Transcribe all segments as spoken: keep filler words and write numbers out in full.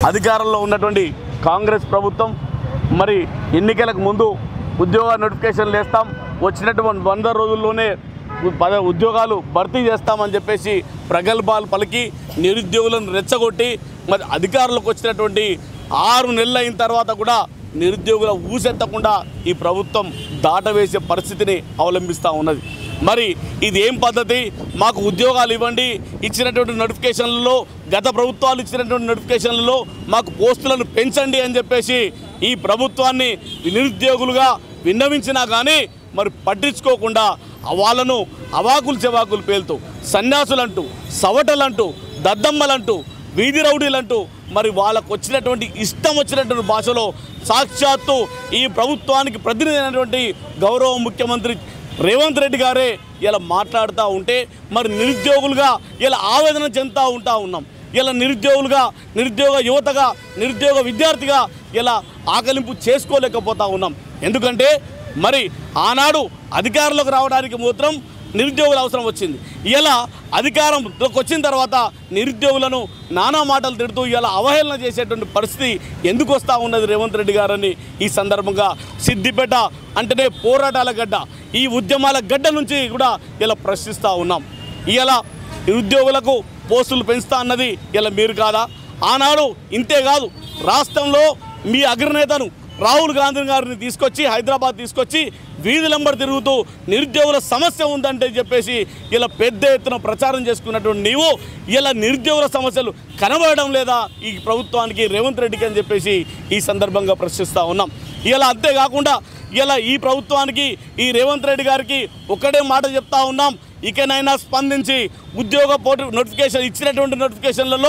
అధికారంలో ఉన్నటువంటి కాంగ్రెస్ ప్రభుత్వం మరి ఎన్నికలకు ముందు ఉద్యోగ నోటిఫికేషన్లు వేస్తాం, వచ్చినటువంటి వంద రోజుల్లోనే పద ఉద్యోగాలు భర్తీ చేస్తామని చెప్పేసి ప్రగల్భాలు పలికి నిరుద్యోగులను రెచ్చగొట్టి మరి అధికారంలోకి వచ్చినటువంటి ఆరు నెలలు అయిన తర్వాత కూడా నిరుద్యోగుల ఊసెత్తకుండా ఈ ప్రభుత్వం దాటవేసే పరిస్థితిని అవలంబిస్తూ ఉన్నది. మరి ఇది ఏం పద్ధతి? మాకు ఉద్యోగాలు ఇవ్వండి, ఇచ్చినటువంటి నోటిఫికేషన్లలో గత ప్రభుత్వాలు ఇచ్చినటువంటి నోటిఫికేషన్లలో మాకు పోస్టులను పెంచండి అని చెప్పేసి ఈ ప్రభుత్వాన్ని నిరుద్యోగులుగా విన్నవించినా కానీ మరి పట్టించుకోకుండా వాళ్ళను అవాకులు చెవాకులు పేలుతూ సన్యాసులంటూ, సవటలంటూ, దద్దమ్మలంటూ, వీధి రౌడీలంటూ మరి వాళ్ళకు వచ్చినటువంటి ఇష్టం వచ్చినటువంటి భాషలో సాక్షాత్తు ఈ ప్రభుత్వానికి ప్రతినిధి అయినటువంటి గౌరవ ముఖ్యమంత్రి రేవంత్ రెడ్డి గారే ఇలా మాట్లాడుతూ ఉంటే మరి నిరుద్యోగులుగా ఇలా ఆవేదన చెందుతూ ఉంటా ఉన్నాం. ఇలా నిరుద్యోగులుగా, నిరుద్యోగ యువతగా, నిరుద్యోగ విద్యార్థిగా ఇలా ఆకలింపు చేసుకోలేకపోతా ఉన్నాం. ఎందుకంటే మరి ఆనాడు అధికారంలోకి రావడానికి మాత్రం నిరుద్యోగుల అవసరం వచ్చింది. ఇలా అధికారంలోకి వచ్చిన తర్వాత నిరుద్యోగులను నానా మాటలు తిడుతూ ఇలా అవహేళన చేసేటువంటి పరిస్థితి ఎందుకు వస్తూ ఉన్నది రేవంత్ రెడ్డి గారని ఈ సందర్భంగా సిద్దిపేట అంటేనే పోరాటాల గడ్డ, ఈ ఉద్యమాల గడ్డ నుంచి కూడా ఇలా ప్రశ్నిస్తూ ఉన్నాం. ఇలా నిరుద్యోగులకు పోస్టులు పెంచుతా అన్నది ఇలా మీరు కాదా? ఆనాడు ఇంతేకాదు, రాష్ట్రంలో మీ అగ్రనేతను రాహుల్ గాంధీ గారిని తీసుకొచ్చి హైదరాబాద్ తీసుకొచ్చి వీధులంబడి తిరుగుతూ నిరుద్యోగుల సమస్య ఉందంటే చెప్పేసి ఇలా పెద్ద ఎత్తున ప్రచారం చేసుకున్నటువంటి నీవు ఇలా నిరుద్యోగుల సమస్యలు కనబడడం లేదా ఈ ప్రభుత్వానికి, రేవంత్ రెడ్డికి అని చెప్పేసి ఈ సందర్భంగా ప్రశ్నిస్తూ ఉన్నాం. ఇలా అంతేకాకుండా ఇలా ఈ ప్రభుత్వానికి, ఈ రేవంత్ రెడ్డి గారికి ఒక్కటే మాట చెప్తా ఉన్నాం, ఇకనైనా స్పందించి ఉద్యోగ పోటీ నోటిఫికేషన్ ఇచ్చినటువంటి నోటిఫికేషన్లలో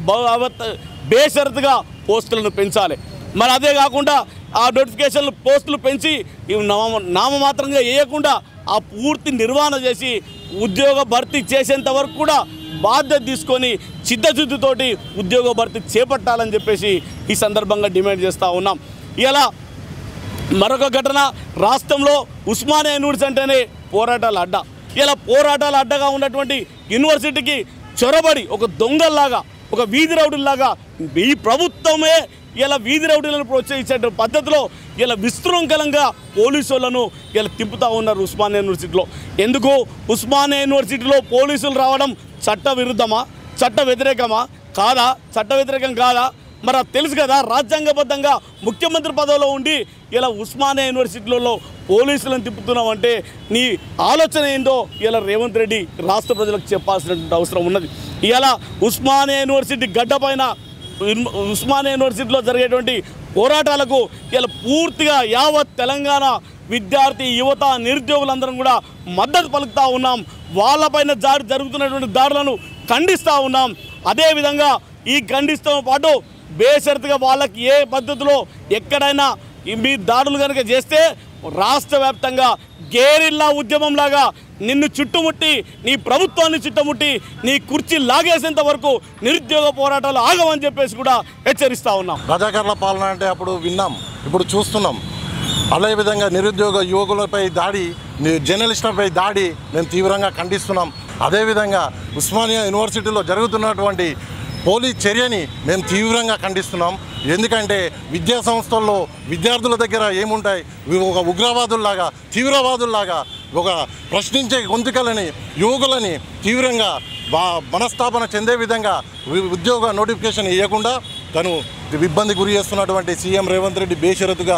బేషరతుగా పోస్టులను పెంచాలి. మరి అదే కాకుండా ఆ నోటిఫికేషన్లు పోస్టులు పెంచి నామ నామమాత్రంగా వేయకుండా ఆ పూర్తి నిర్వహణ చేసి ఉద్యోగ భర్తీ చేసేంత వరకు కూడా బాధ్యత తీసుకొని చిత్తశుద్ధితోటి ఉద్యోగ భర్తీ చేపట్టాలని చెప్పేసి ఈ సందర్భంగా డిమాండ్ చేస్తూ ఉన్నాం. ఇలా మరొక ఘటన, రాష్ట్రంలో ఉస్మానియా యూనివర్సిటీ అంటేనే పోరాటాల అడ్డ. ఇలా పోరాటాల అడ్డగా ఉన్నటువంటి యూనివర్సిటీకి చొరబడి ఒక దొంగల్లాగా, ఒక వీధి రౌడీలాగా ఈ ప్రభుత్వమే ఇలా వీధి రౌడీలను ప్రోత్సహించే పద్ధతిలో ఇలా విశృంఖలంగా పోలీసులను ఇలా తిప్పుతూ ఉన్నారు ఉస్మానియా యూనివర్సిటీలో. ఎందుకు ఉస్మానియా యూనివర్సిటీలో పోలీసులు రావడం చట్ట విరుద్ధమా, చట్ట వ్యతిరేకమా? కాదా, చట్ట వ్యతిరేకం కాదా? మరి అది తెలుసు కదా. రాజ్యాంగబద్ధంగా ముఖ్యమంత్రి పదవిలో ఉండి ఇలా ఉస్మానియా యూనివర్సిటీలలో పోలీసులను తిప్పుతున్నామంటే నీ ఆలోచన ఏందో ఇలా రేవంత్ రెడ్డి రాష్ట్ర ప్రజలకు చెప్పాల్సినటువంటి అవసరం ఉన్నది. ఇలా ఉస్మానియా యూనివర్సిటీ గడ్డ పైన, ఉస్మానియా యూనివర్సిటీలో జరిగేటువంటి పోరాటాలకు ఇలా పూర్తిగా యావత్ తెలంగాణ విద్యార్థి యువత నిరుద్యోగులందరం కూడా మద్దతు పలుకుతూ ఉన్నాం. వాళ్ళపైన దాడి జరుగుతున్నటువంటి దాడులను ఖండిస్తూ ఉన్నాం. అదేవిధంగా ఈ ఖండిస్తూ పాటు బేషరతుగా వాళ్ళకి ఏ పద్ధతిలో ఎక్కడైనా మీ దాడులు కనుక చేస్తే రాష్ట్ర వ్యాప్తంగా గేరిల్లా ఉద్యమంలాగా నిన్ను చుట్టుముట్టి, నీ ప్రభుత్వాన్ని చుట్టుముట్టి నీ కుర్చీ లాగేసేంత వరకు నిరుద్యోగ పోరాటాలు ఆగమని చెప్పేసి కూడా హెచ్చరిస్తూ ఉన్నాం. రజాకర్ల పాలన అంటే అప్పుడు విన్నాం, ఇప్పుడు చూస్తున్నాం. అదేవిధంగా నిరుద్యోగ యువకులపై దాడి, జర్నలిస్టులపై దాడి మేము తీవ్రంగా ఖండిస్తున్నాం. అదేవిధంగా ఉస్మానియా యూనివర్సిటీలో జరుగుతున్నటువంటి పోలీస్ చర్యని మేము తీవ్రంగా ఖండిస్తున్నాం. ఎందుకంటే విద్యా సంస్థల్లో విద్యార్థుల దగ్గర ఏముంటాయి, ఒక ఉగ్రవాదుల్లాగా, తీవ్రవాదుల్లాగా ఒక ప్రశ్నించే గొంతుకలని, యువకులని తీవ్రంగా మనస్తాపన చెందే విధంగా ఉద్యోగ నోటిఫికేషన్ ఇవ్వకుండా తను ఇబ్బంది గురి చేస్తున్నటువంటి సీఎం రేవంత్ రెడ్డి బేషరతుగా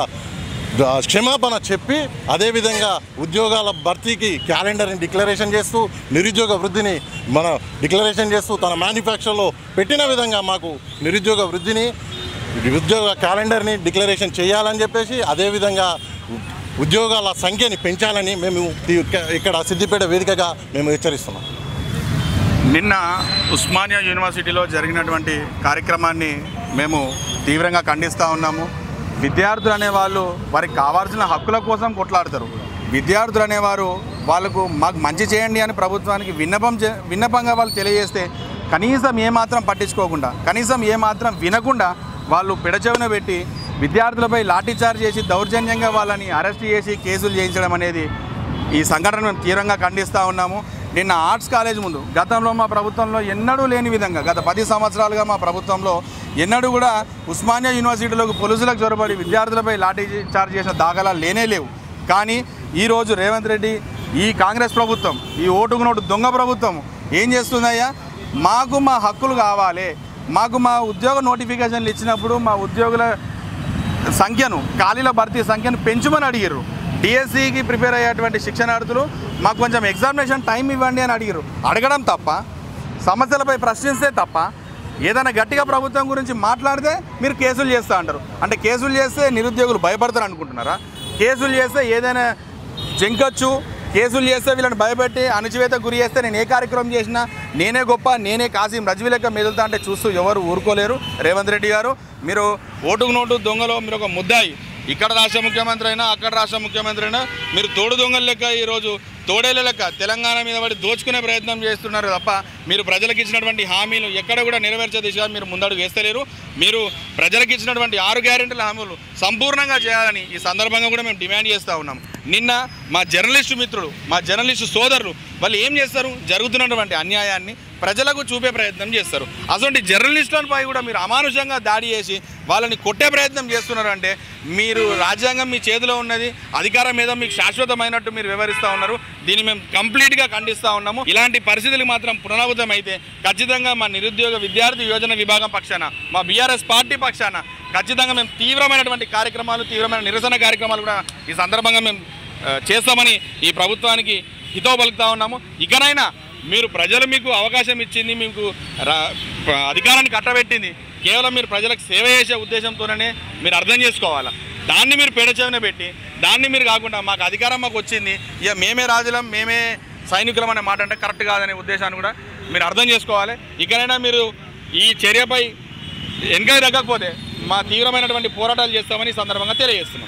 క్షమాపణ చెప్పి అదేవిధంగా ఉద్యోగాల భర్తీకి క్యాలెండర్ని డిక్లరేషన్ చేస్తూ, నిరుద్యోగ వృద్ధిని మన డిక్లరేషన్ చేస్తూ తన మ్యానుఫ్యాక్చర్లో పెట్టిన విధంగా మాకు నిరుద్యోగ వృద్ధిని, ఉద్యోగ క్యాలెండర్ని డిక్లరేషన్ చేయాలని చెప్పేసి, అదేవిధంగా ఉద్యోగాల సంఖ్యని పెంచాలని మేము ఇక్కడ సిద్దిపేట వేదికగా మేము హెచ్చరిస్తున్నాం. నిన్న ఉస్మానియా యూనివర్సిటీలో జరిగినటువంటి కార్యక్రమాన్ని మేము తీవ్రంగా ఖండిస్తూ ఉన్నాము. విద్యార్థులు అనేవాళ్ళు వారికి కావాల్సిన హక్కుల కోసం కొట్లాడతారు. విద్యార్థులు అనేవారు వాళ్ళకు మాకు మంచి చేయండి అని ప్రభుత్వానికి విన్నపం విన్నపంగా వాళ్ళు తెలియజేస్తే కనీసం ఏమాత్రం పట్టించుకోకుండా, కనీసం ఏమాత్రం వినకుండా వాళ్ళు పెడచెవిన పెట్టి విద్యార్థులపై లాఠీచార్జ్ చేసి దౌర్జన్యంగా వాళ్ళని అరెస్ట్ చేసి కేసులు చేయించడం అనేది ఈ సంఘటన మేము తీవ్రంగా ఖండిస్తూ ఉన్నాము. నిన్న ఆర్ట్స్ కాలేజ్ ముందు గతంలో మా ప్రభుత్వంలో ఎన్నడూ లేని విధంగా గత పది సంవత్సరాలుగా మా ప్రభుత్వంలో ఎన్నడూ కూడా ఉస్మానియా యూనివర్సిటీలోకి పోలీసులకు చొరబడి విద్యార్థులపై లాఠీ చార్జ్ చేసిన దాఖలాలు లేనే లేవు. కానీ ఈరోజు రేవంత్ రెడ్డి ఈ కాంగ్రెస్ ప్రభుత్వం, ఈ ఓటుకు నోటు దొంగ ప్రభుత్వం ఏం చేస్తుందయ్యా, మాకు మా హక్కులు కావాలి, మాకు మా ఉద్యోగ నోటిఫికేషన్లు ఇచ్చినప్పుడు మా ఉద్యోగుల సంఖ్యను, ఖాళీల భర్తీ సంఖ్యను పెంచుమని అడిగారు. డిఎస్సికి ప్రిపేర్ అయ్యేటువంటి శిక్షణార్థులు మాకు కొంచెం ఎగ్జామినేషన్ టైం ఇవ్వండి అని అడిగారు. అడగడం తప్ప, సమస్యలపై ప్రశ్నిస్తే తప్ప, ఏదైనా గట్టిగా ప్రభుత్వం గురించి మాట్లాడితే మీరు కేసులు చేస్తూ అంటారు. అంటే కేసులు చేస్తే నిరుద్యోగులు భయపడతారు అనుకుంటున్నారా? కేసులు చేస్తే ఏదైనా జంకొచ్చు, కేసులు చేస్తే వీళ్ళని భయపెట్టి అణచివేత గురి చేస్తే నేను ఏ కార్యక్రమం చేసినా నేనే గొప్ప, నేనే కాసిం రజ్వీ లెక్క మెదులుతా అంటే చూస్తూ ఎవరు ఊరుకోలేరు. రేవంత్ రెడ్డి గారు, మీరు ఓటుకు నోటు దొంగలో మీరు ఒక ముద్దాయి. ఇక్కడ రాష్ట్ర ముఖ్యమంత్రి అయినా అక్కడ రాష్ట్ర ముఖ్యమంత్రి అయినా మీరు తోడు దొంగల లెక్క ఈరోజు తోడేల లెక్క తెలంగాణ మీద పడి దోచుకునే ప్రయత్నం చేస్తున్నారు తప్ప మీరు ప్రజలకు ఇచ్చినటువంటి హామీలు ఎక్కడ కూడా నెరవేర్చే దిశగా మీరు ముందడుగు వేస్తలేరు. మీరు ప్రజలకు ఇచ్చినటువంటి ఆరు గ్యారెంటీల హామీలు సంపూర్ణంగా చేయాలని ఈ సందర్భంగా కూడా మేము డిమాండ్ చేస్తూ ఉన్నాం. నిన్న మా జర్నలిస్టు మిత్రులు, మా జర్నలిస్టు సోదరులు వాళ్ళు ఏం చేస్తారు, జరుగుతున్నటువంటి అన్యాయాన్ని ప్రజలకు చూపే ప్రయత్నం చేస్తారు. అటువంటి జర్నలిస్టులపై కూడా మీరు అమానుషంగా దాడి చేసి వాళ్ళని కొట్టే ప్రయత్నం చేస్తున్నారు. అంటే మీరు రాజ్యాంగం మీ చేతిలో ఉన్నది, అధికారం మీద మీకు శాశ్వతమైనట్టు మీరు వివరిస్తూ ఉన్నారు. దీన్ని మేము కంప్లీట్గా ఖండిస్తూ ఉన్నాము. ఇలాంటి పరిస్థితులు మాత్రం పునరావృతం అయితే ఖచ్చితంగా మా నిరుద్యోగ విద్యార్థి యోజన విభాగం పక్షాన, మా బీఆర్ఎస్ పార్టీ పక్షాన ఖచ్చితంగా మేము తీవ్రమైనటువంటి కార్యక్రమాలు, తీవ్రమైన నిరసన కార్యక్రమాలు కూడా ఈ సందర్భంగా మేము చేస్తామని ఈ ప్రభుత్వానికి హితవు పలుకుతా ఉన్నాము. ఇకనైనా మీరు ప్రజలు మీకు అవకాశం ఇచ్చింది, మీకు అధికారాన్ని కట్టబెట్టింది కేవలం మీరు ప్రజలకు సేవ చేసే ఉద్దేశంతోనే మీరు అర్థం చేసుకోవాలా. దాన్ని మీరు పెడచెవిన పెట్టి దాన్ని మీరు కాకుండా మాకు అధికారం మాకు వచ్చింది, ఇక మేమే రాజులం, మేమే సైనికులం అనే మాట అంటే కరెక్ట్ కాదనే ఉద్దేశాన్ని కూడా మీరు అర్థం చేసుకోవాలి. ఇకనైనా మీరు ఈ చర్యపై ఎంక్వైరీ తగ్గకపోతే మా తీవ్రమైనటువంటి పోరాటాలు చేస్తామని ఈ సందర్భంగా తెలియజేస్తున్నాం.